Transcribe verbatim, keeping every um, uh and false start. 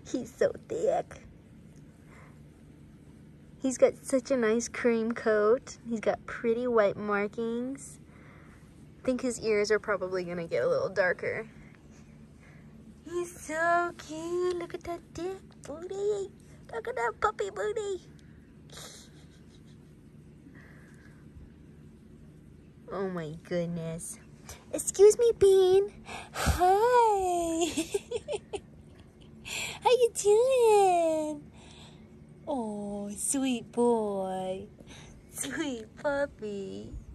He's so thick. He's got such a nice cream coat. He's got pretty white markings. I think his ears are probably gonna get a little darker. He's so cute. Look at that thick booty. Look at that puppy booty. Oh my goodness. Excuse me, Bean. Hi. How you doing? Oh, sweet boy. Sweet puppy.